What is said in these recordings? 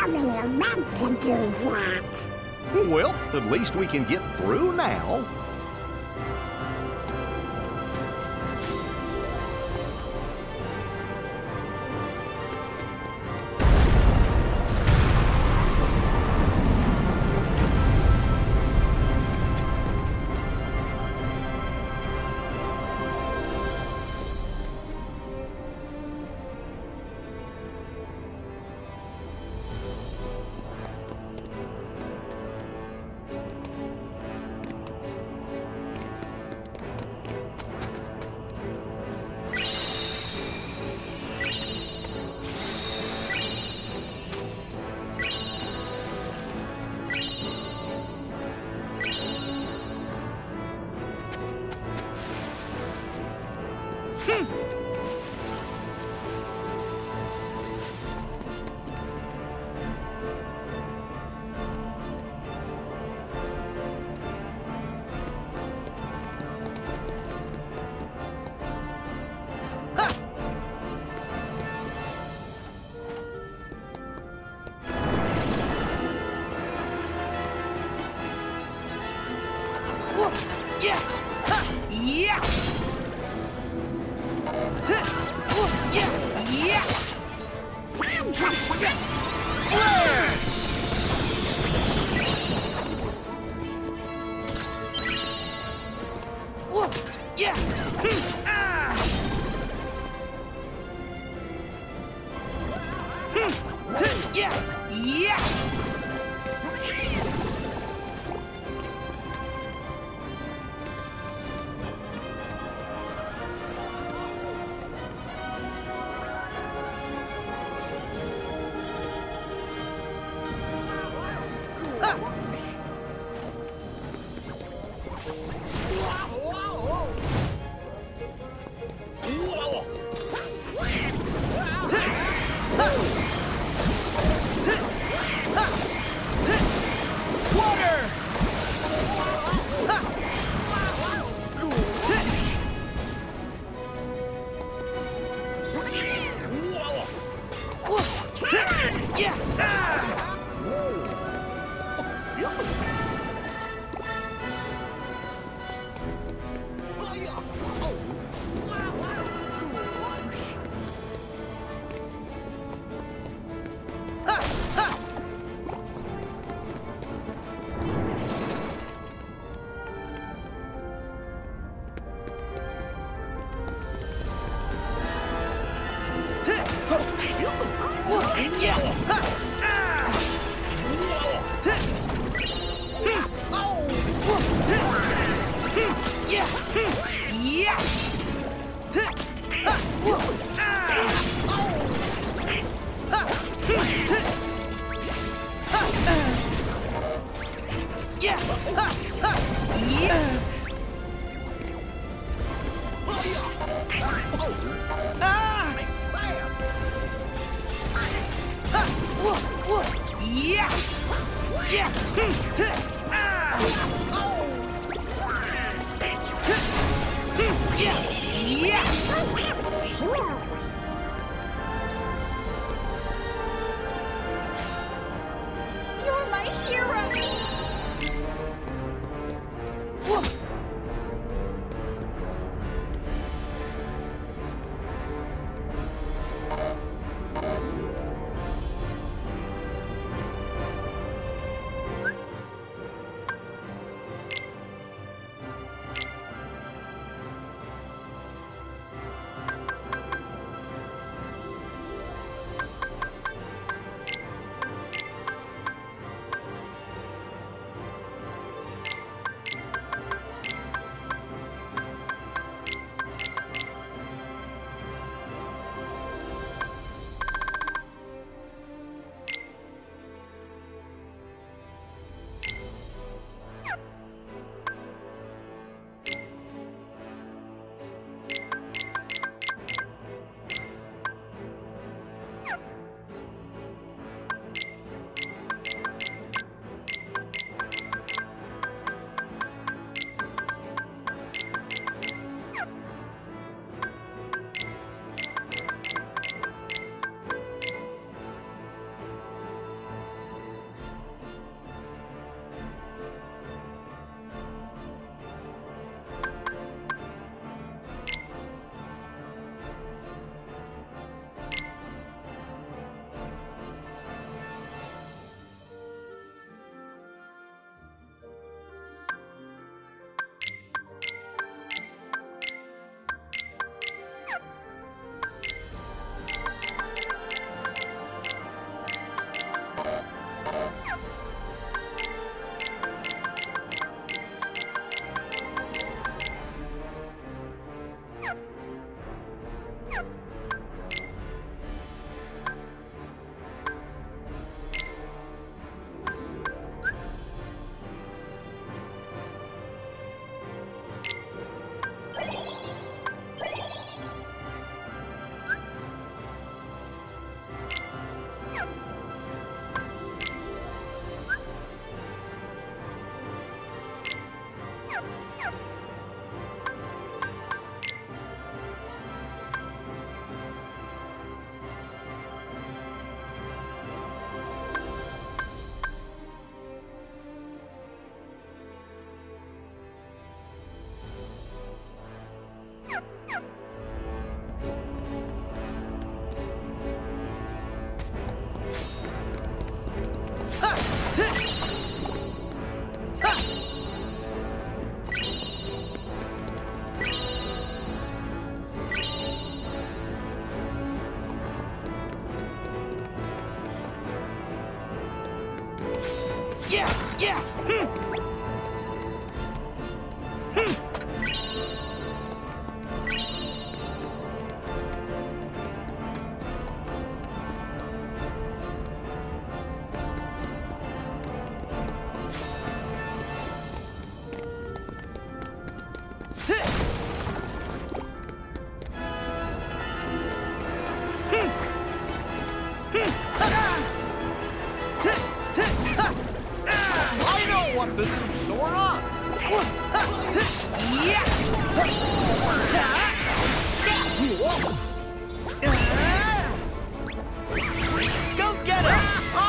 Mommy meant to do that. Well, at least we can get through now. Yeah! What to do, Sora? Go get him!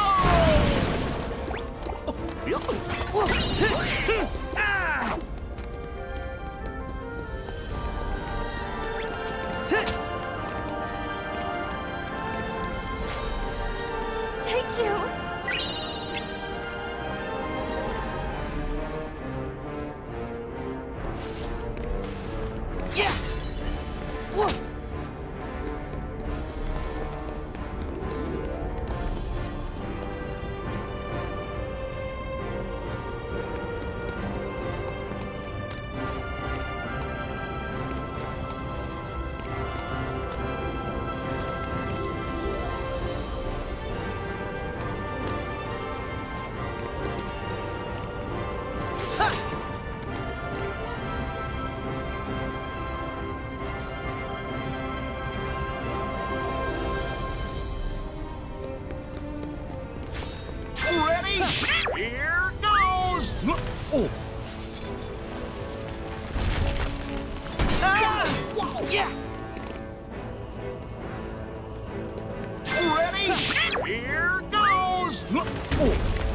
Thank you. Yeah! Whoa! Ready? Here goes! Oh! Yeah! Ready? Here goes! Oh!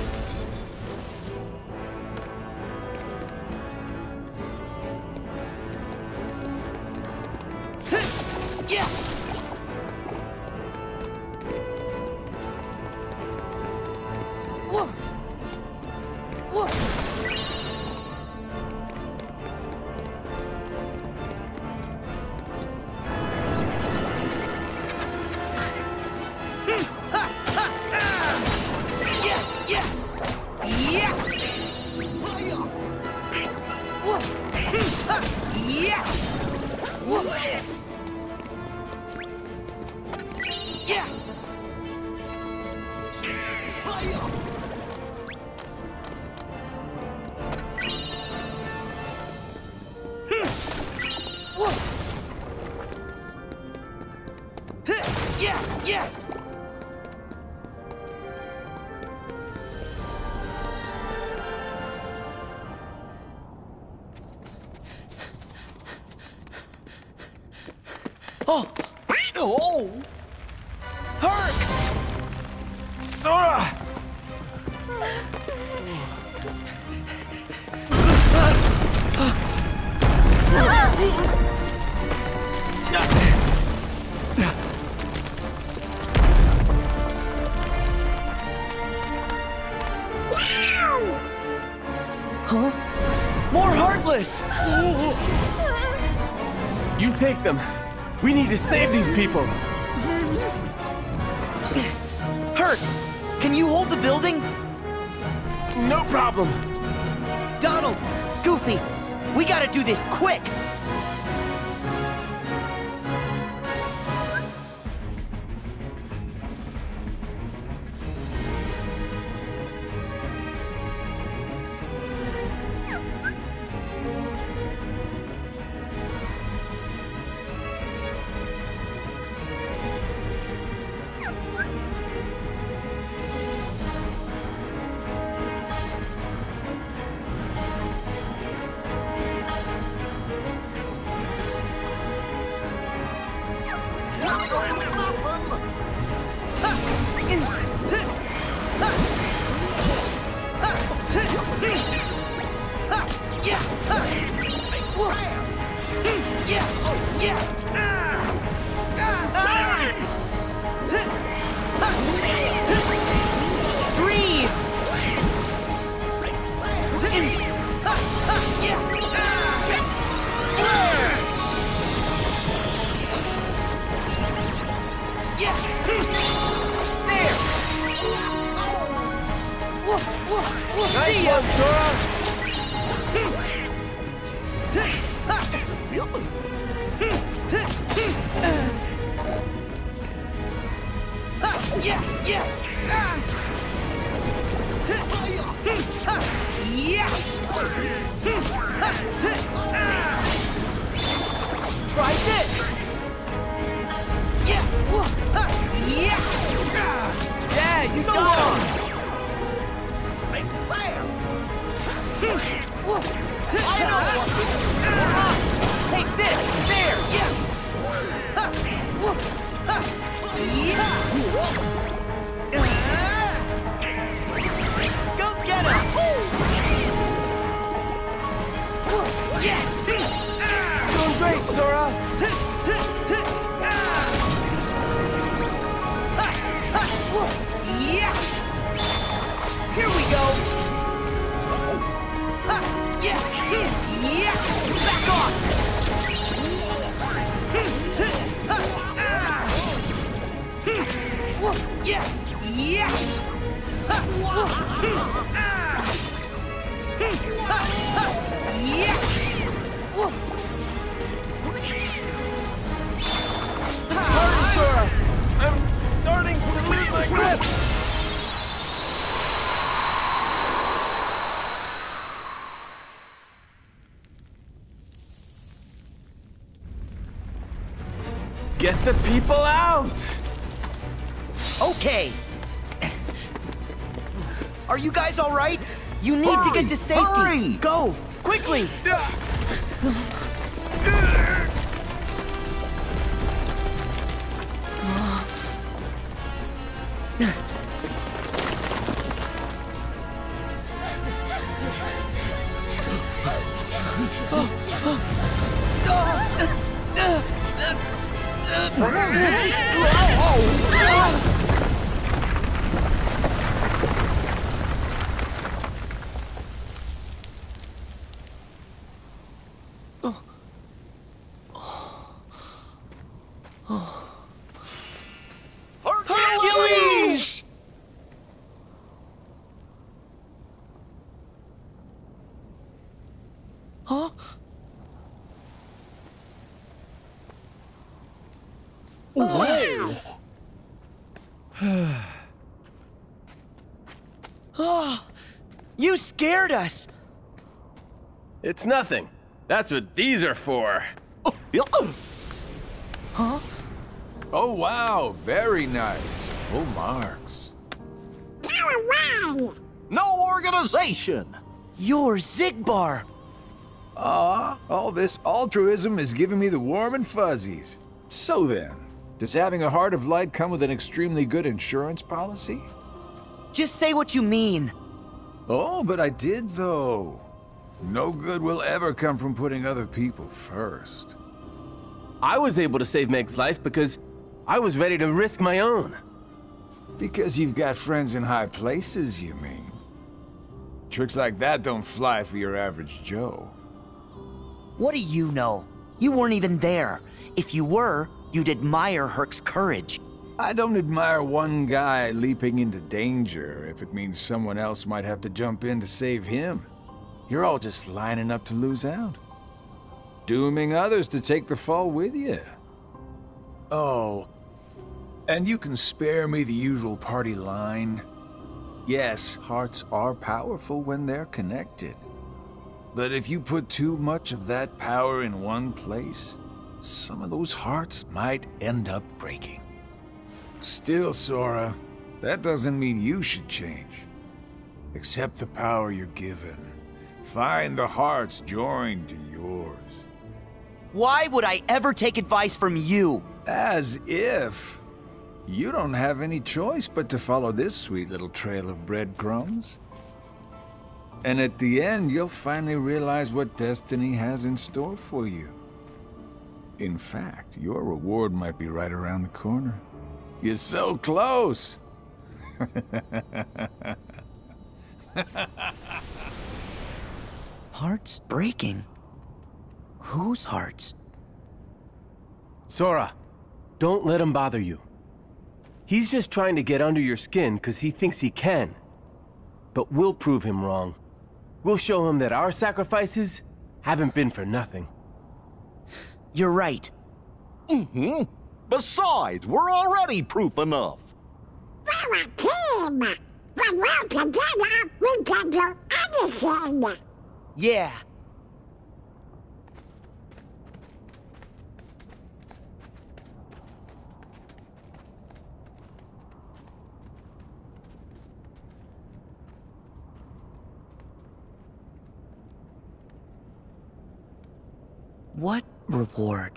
Yeah! Whoa! Whoa! Yeah! Yeah! Yeah! Whoa! Yeah! Whoa! Yeah! Whoa! Yeah! Yeah! Oh! Oh! Herc! Sora! Huh? More Heartless! You take them. We need to save these people. Herc, can you hold the building? No problem. Donald, Goofy, we gotta do this quick! Nice See ya! one, Sora! Yeah! Yeah! Yeah! Try this! Yeah! Yeah! Yeah, you got him! I know what to do! Take this! There! Yeah! Go get him! Yeah! Doing great, Sora! Yeah! Here we go! Yeah! Yeah! Back off! Yeah! Yeah! Yeah! Hurry, Sora! I'm starting to lose my grip! Get the people out! Okay. Are you guys all right? You need to get to safety. Hurry! Go, quickly. Hercules! Huh? Oh, you scared us. It's nothing. That's what these are for. Huh? Oh, wow. Very nice. Full marks. Go away! No organization! You're Zigbar. All this altruism is giving me the warm and fuzzies. So then, does having a heart of light come with an extremely good insurance policy? Just say what you mean. Oh, but I did, though. No good will ever come from putting other people first. I was able to save Meg's life because I was ready to risk my own. Because you've got friends in high places, you mean? Tricks like that don't fly for your average Joe. What do you know? You weren't even there. If you were, you'd admire Herc's courage. I don't admire one guy leaping into danger if it means someone else might have to jump in to save him. You're all just lining up to lose out. Dooming others to take the fall with you. Oh, and you can spare me the usual party line. Yes, hearts are powerful when they're connected. But if you put too much of that power in one place, some of those hearts might end up breaking. Still, Sora, that doesn't mean you should change. Accept the power you're given. Find the hearts joined to yours. Why would I ever take advice from you? As if. You don't have any choice but to follow this sweet little trail of breadcrumbs. And at the end, you'll finally realize what destiny has in store for you. In fact, your reward might be right around the corner. You're so close! Hearts breaking? Whose hearts? Sora, don't let him bother you. He's just trying to get under your skin because he thinks he can. But we'll prove him wrong. we'll show him that our sacrifices haven't been for nothing. You're right. Mm-hmm. Besides, we're already proof enough. We're a team. When we're together, we can do anything. Yeah. What reward?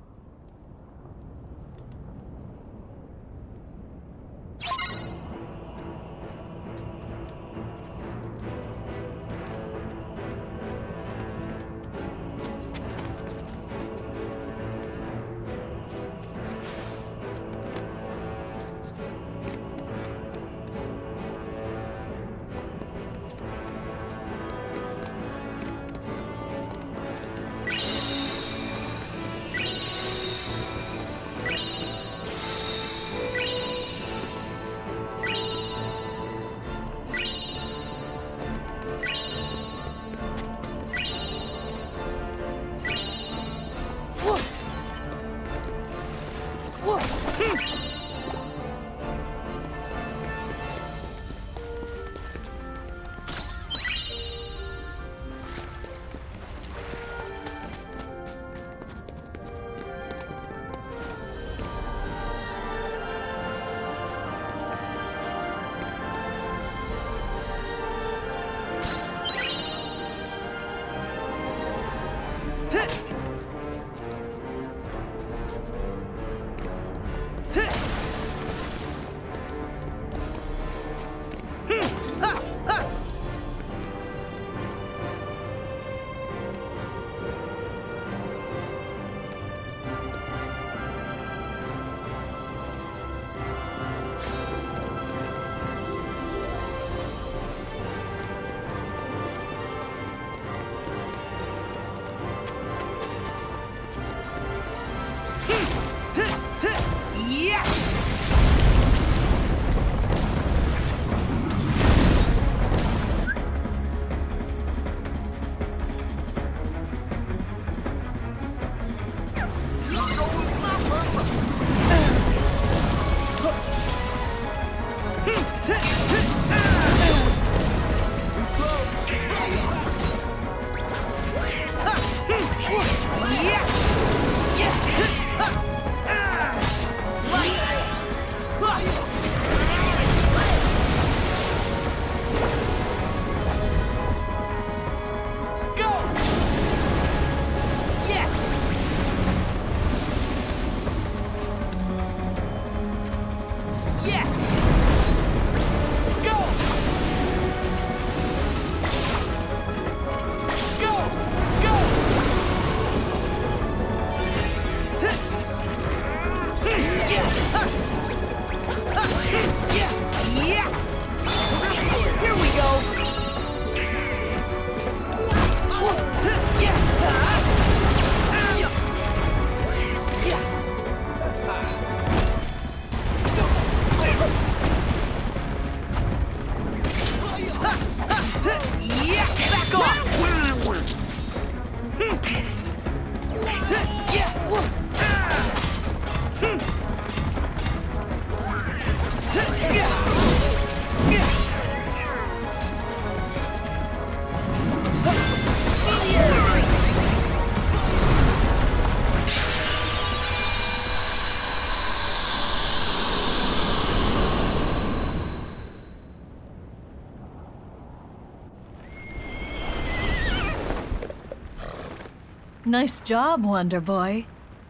Nice job, Wonder Boy.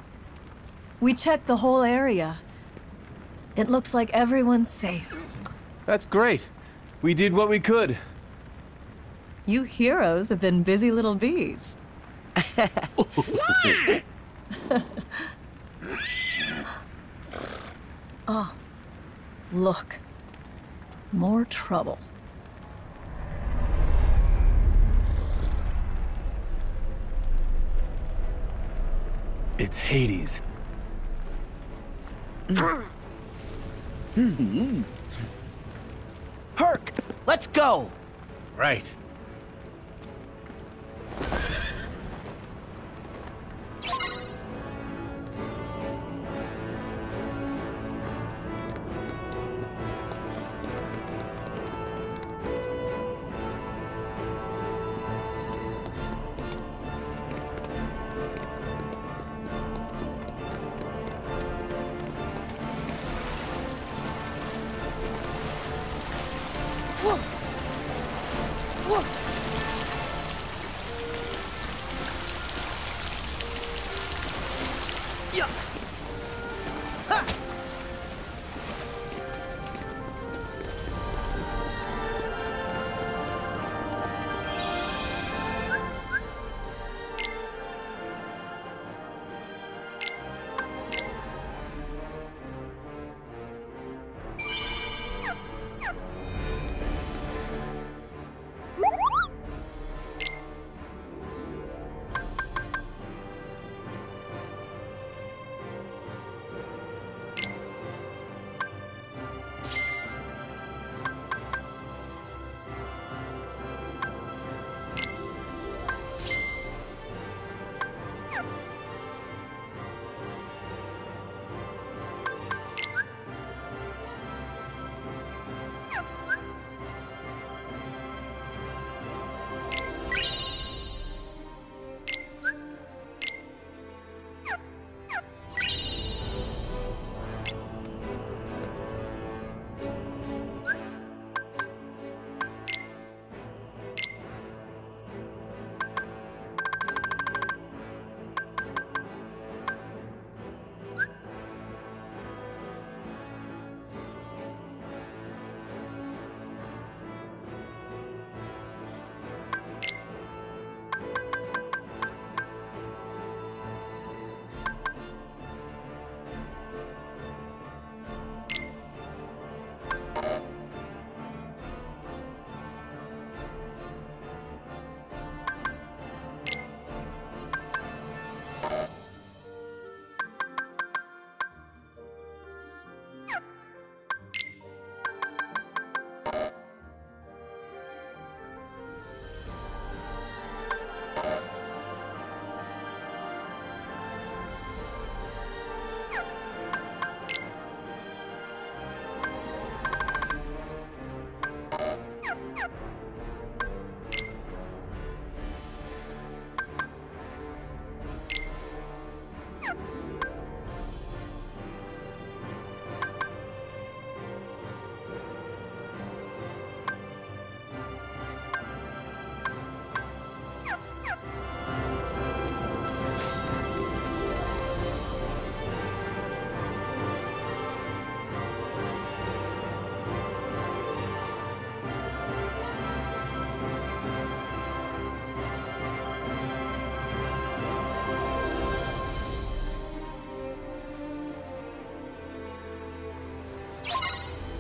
We checked the whole area. It looks like everyone's safe. That's great. We did what we could. You heroes have been busy little bees. Oh, look. More trouble. It's Hades. Herc, let's go! Right.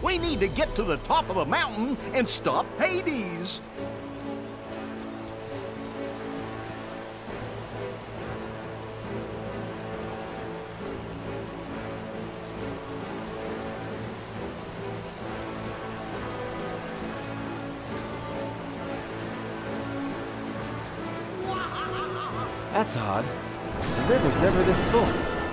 We need to get to the top of the mountain and stop Hades. That's odd. The river's never this full.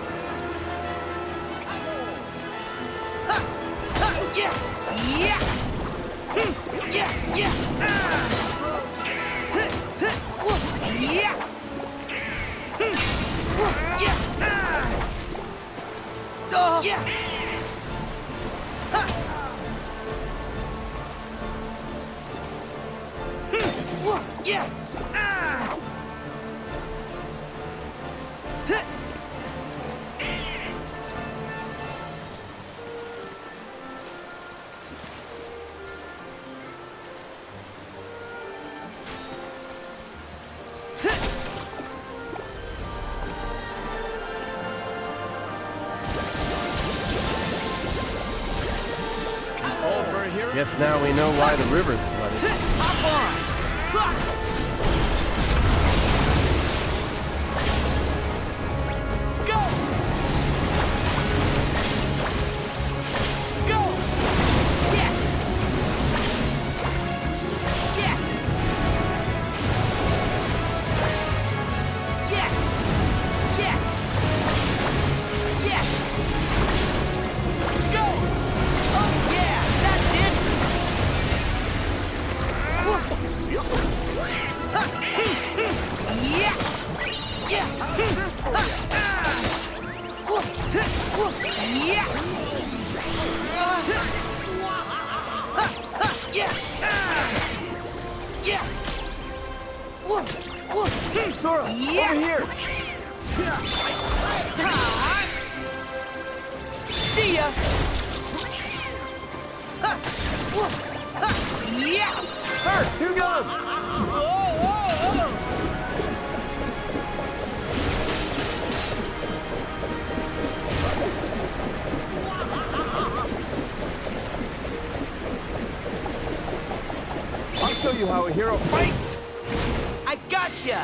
Guess now we know why the river's flooded. Sora, over here! See ya! Hurt! Here goes! I'll show you how a hero fights! I gotcha!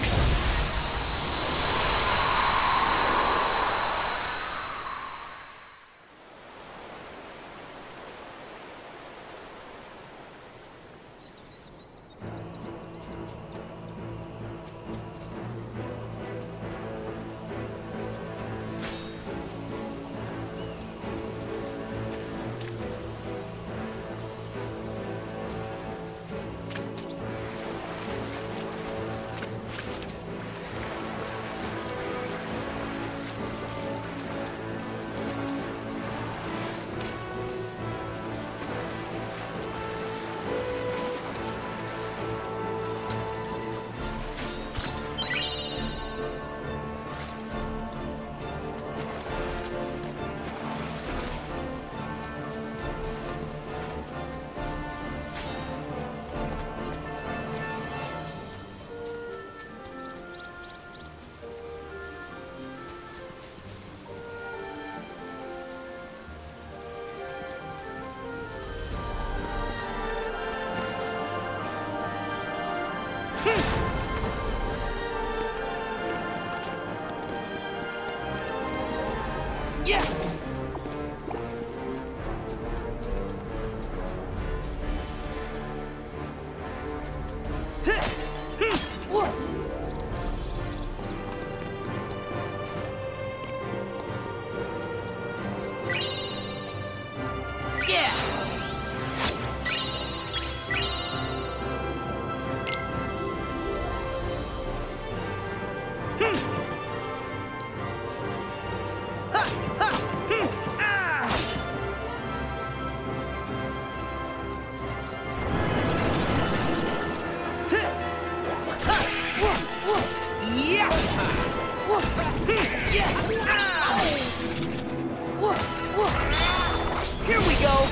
Here we go!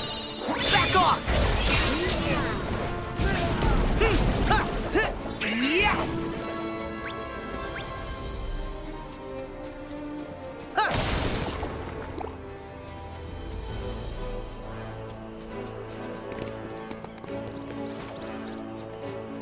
Back off!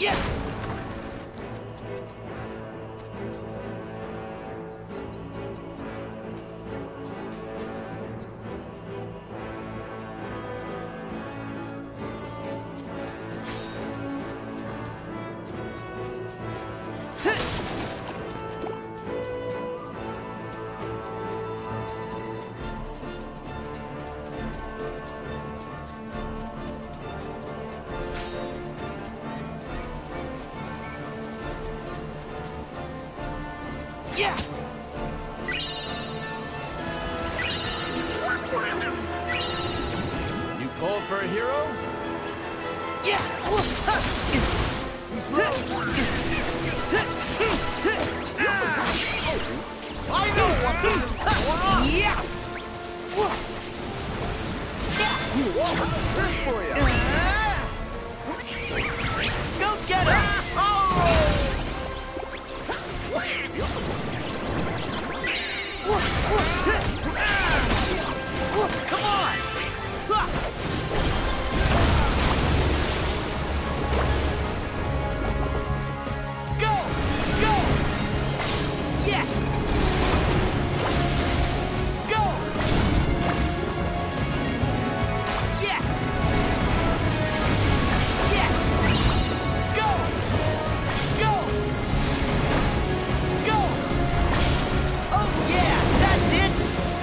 You called for a hero? I know what's for you. Go get him! Come on! Go! Go! Yes! Go! Yes! Yes! Go! Go! Go! Oh yeah! That's it!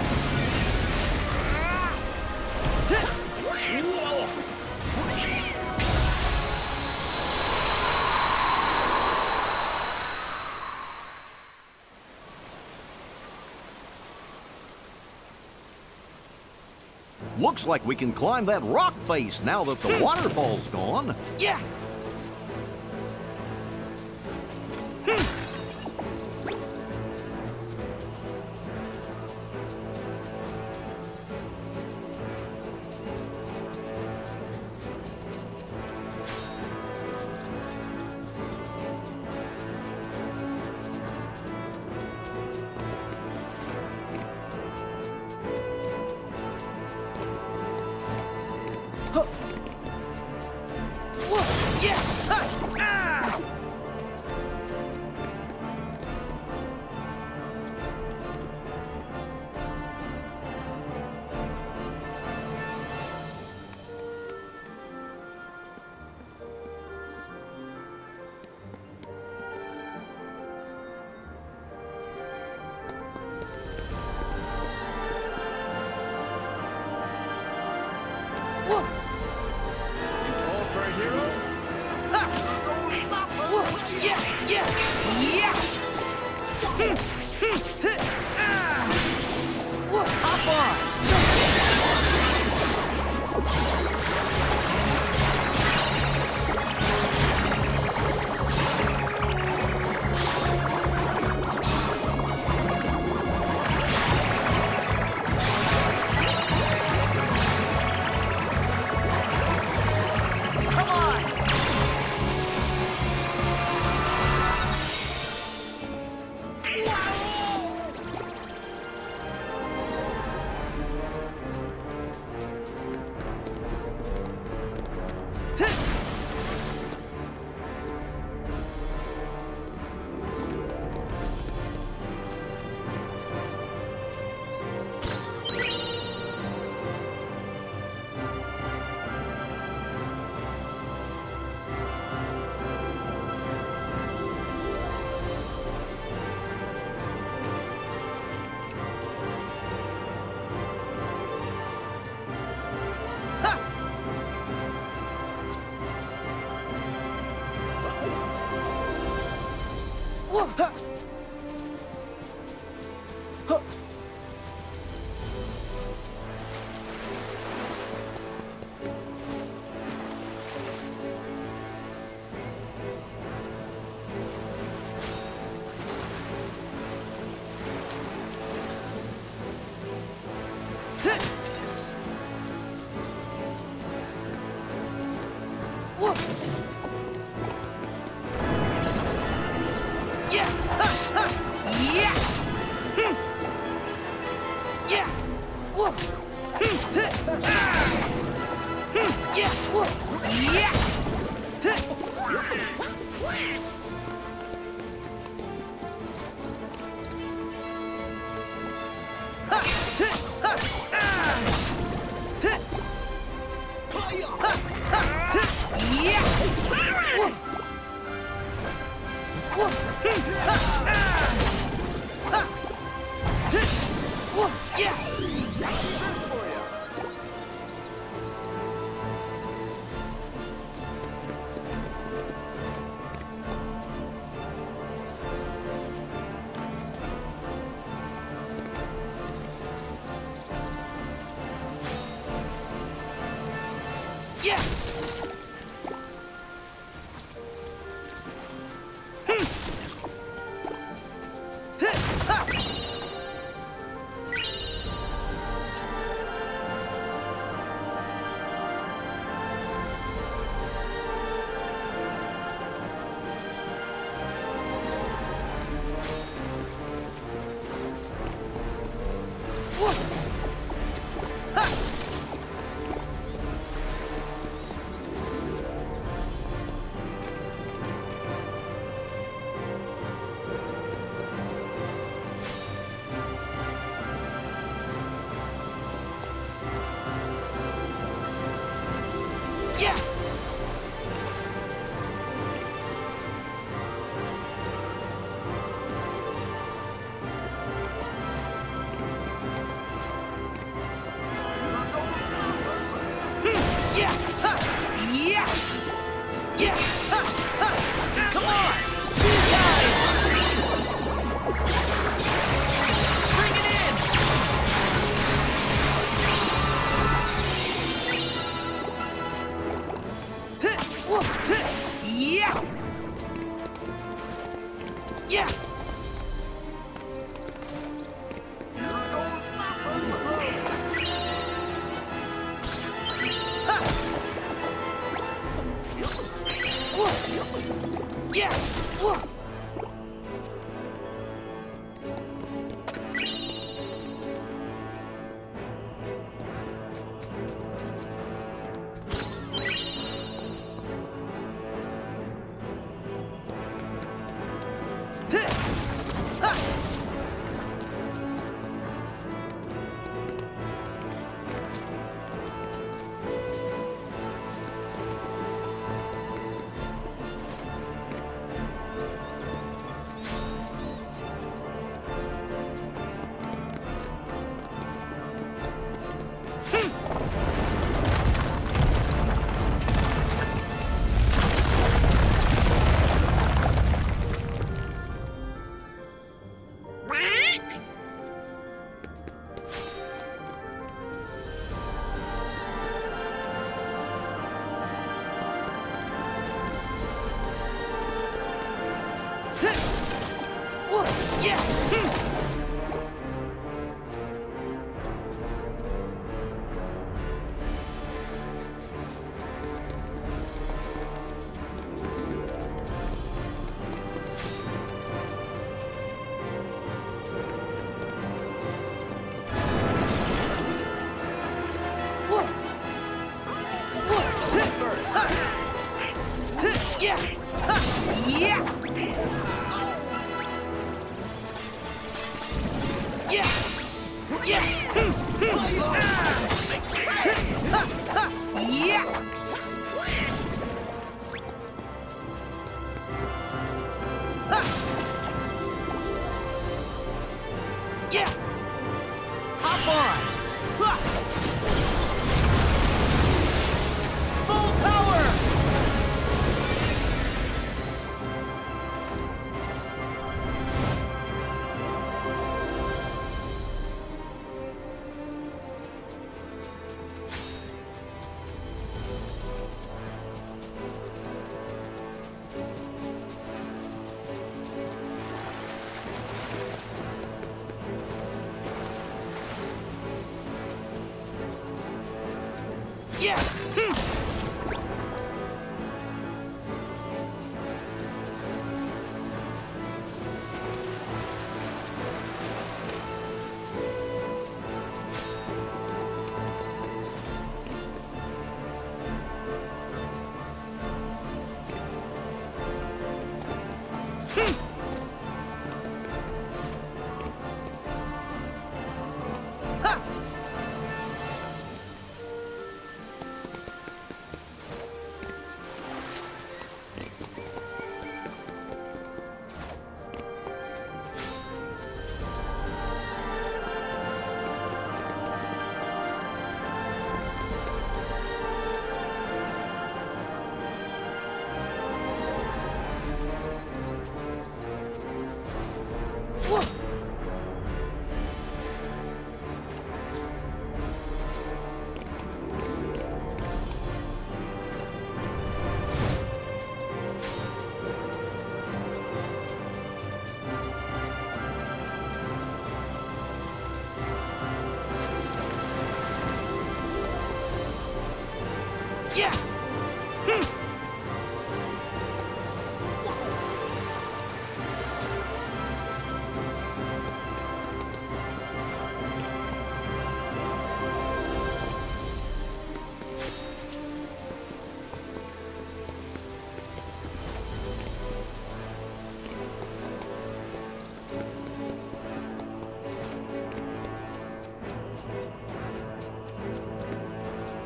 Looks like we can climb that rock face now that the waterfall's gone. Yeah!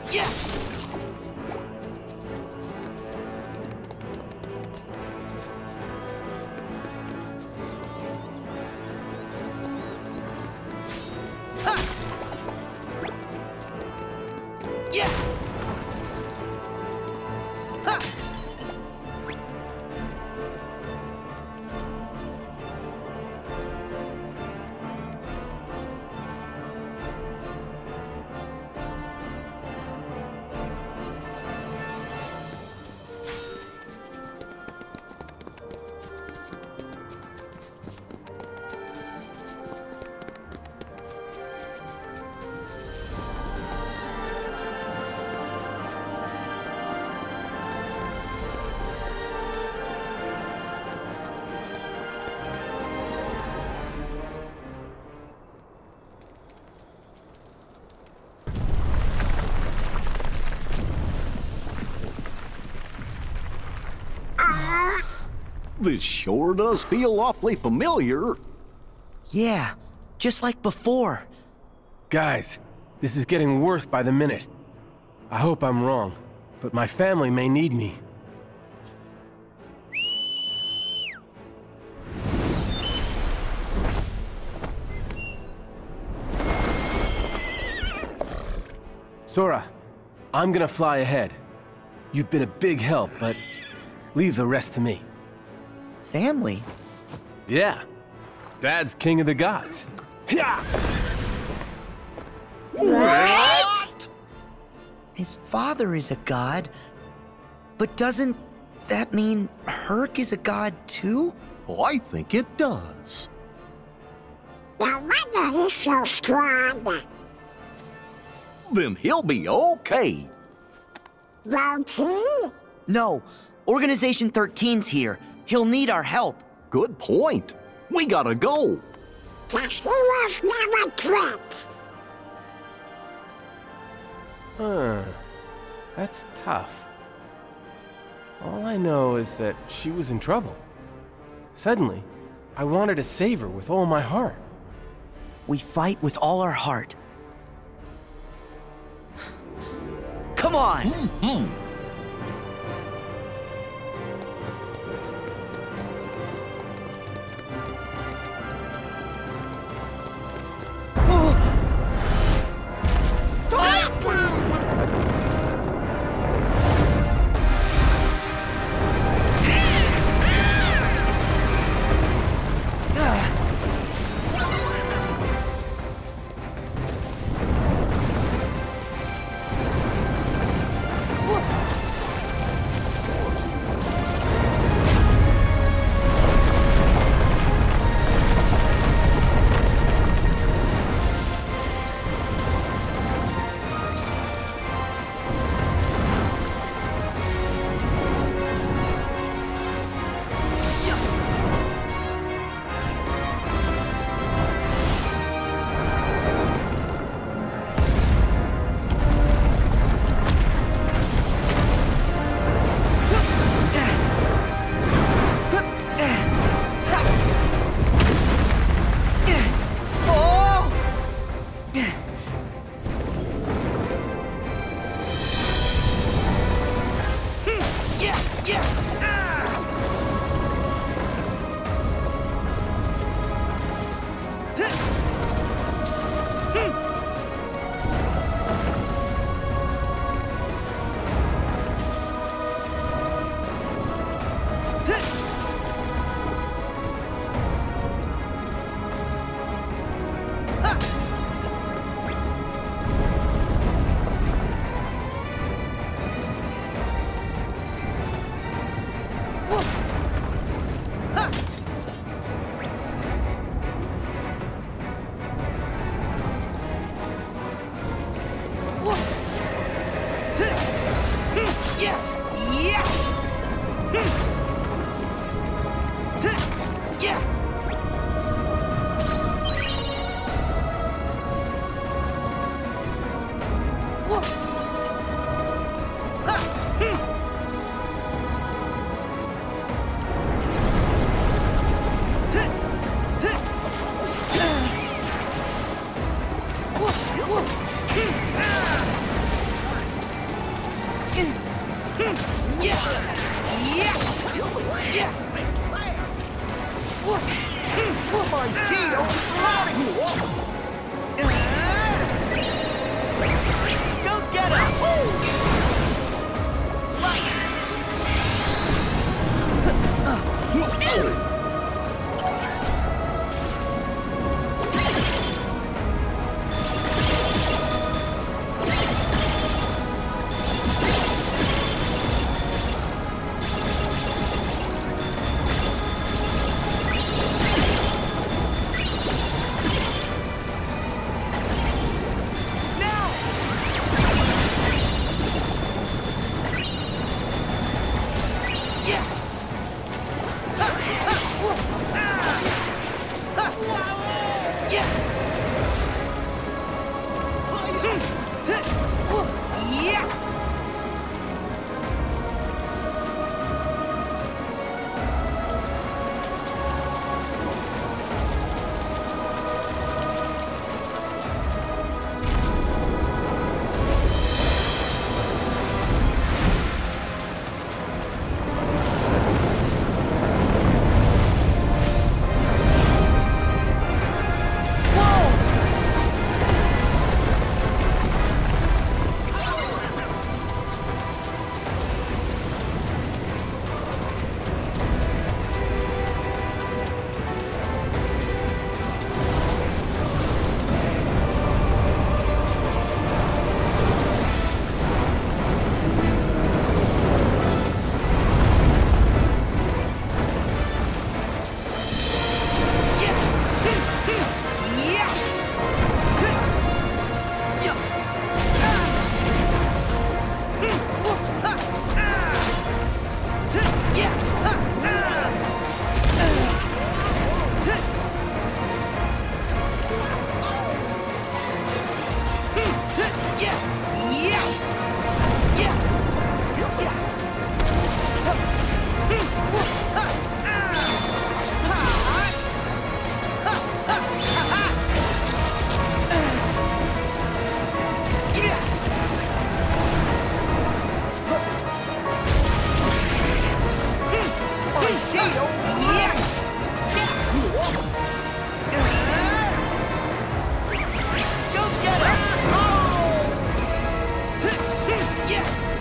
Yeah! This sure does feel awfully familiar. Yeah, just like before. Guys, this is getting worse by the minute. I hope I'm wrong, but my family may need me. Sora, I'm gonna fly ahead. You've been a big help, but leave the rest to me. Family? Yeah. Dad's king of the gods. Yeah! What? His father is a god, but doesn't that mean Herc is a god too? Oh, I think it does. No wonder he's so strong. Then he'll be okay. Won't he? No, Organization 13's here. He'll need our help. Good point. We gotta go. Guess he was never quit. Huh. That's tough. All I know is that she was in trouble. Suddenly, I wanted to save her with all my heart. We fight with all our heart. Come on! Mm-hmm.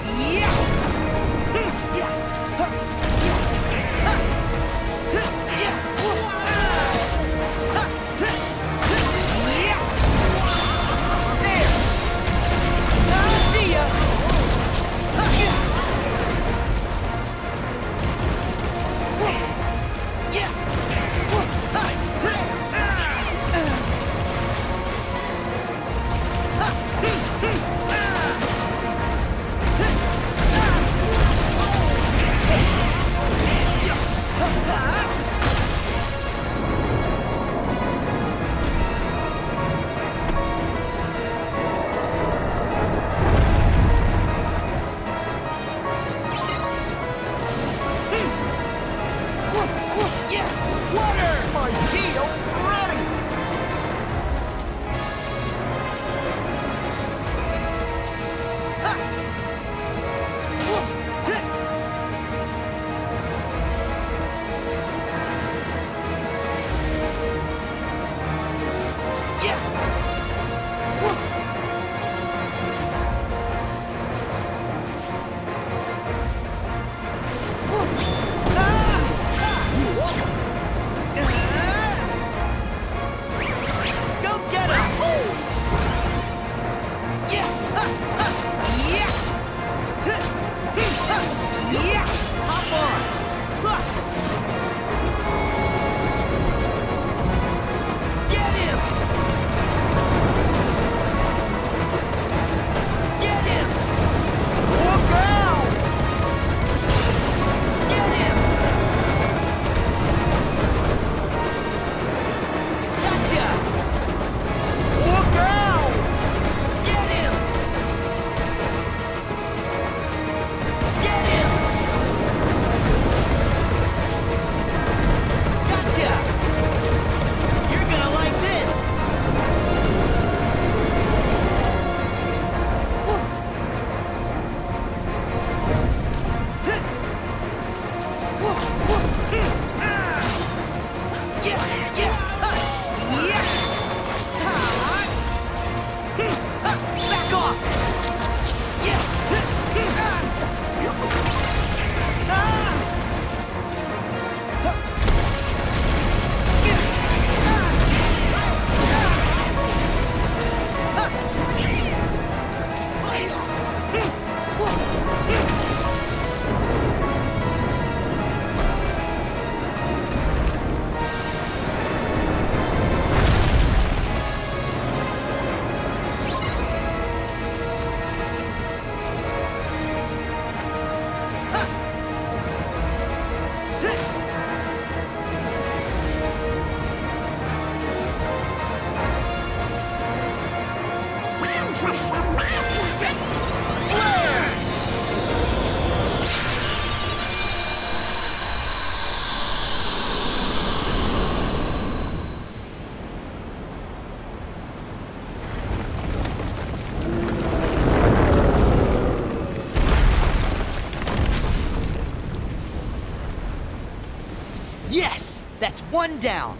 Yes! That's one down.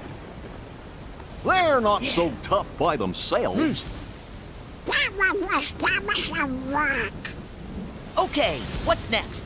They're not so tough by themselves. That one was dumb as a rock. Okay, what's next?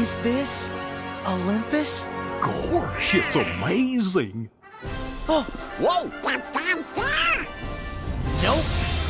Is this Olympus? Gosh, it's amazing. Oh, Whoa! Just down there. nope.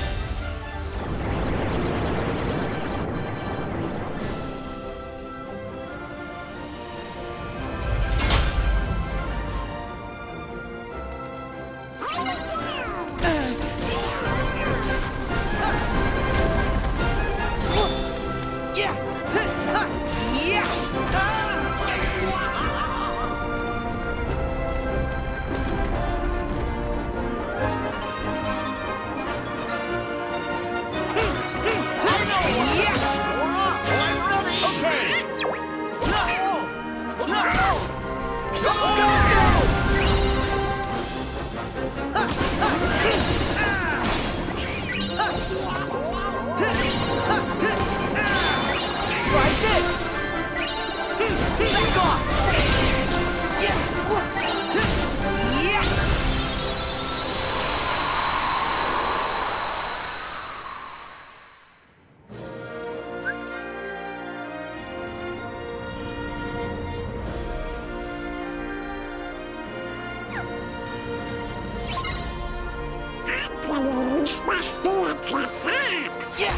Hercules must be at the top. Yeah.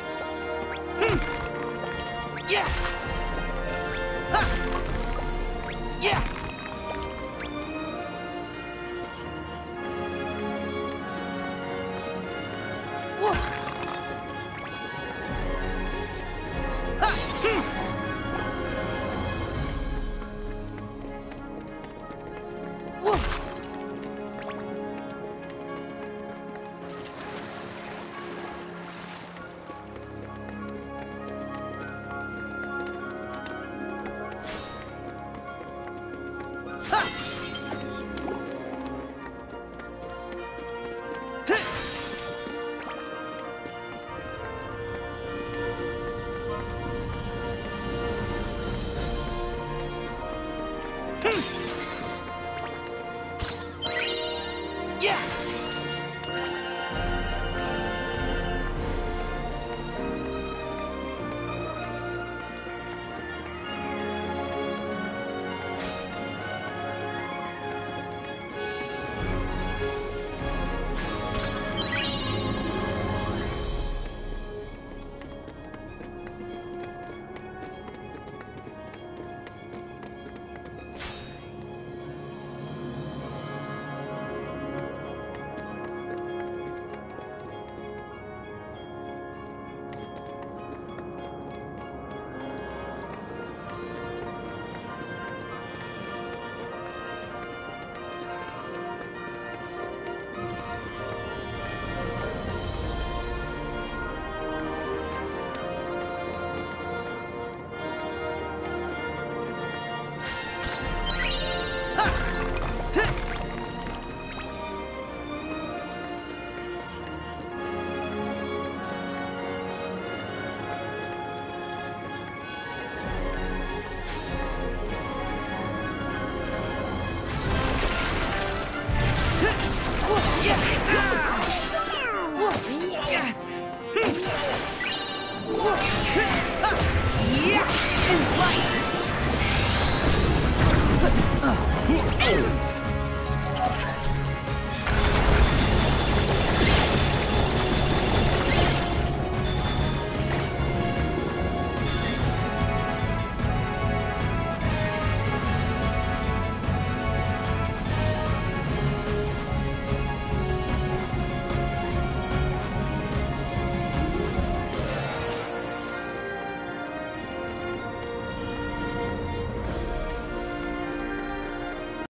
Yeah. Yeah. Ha!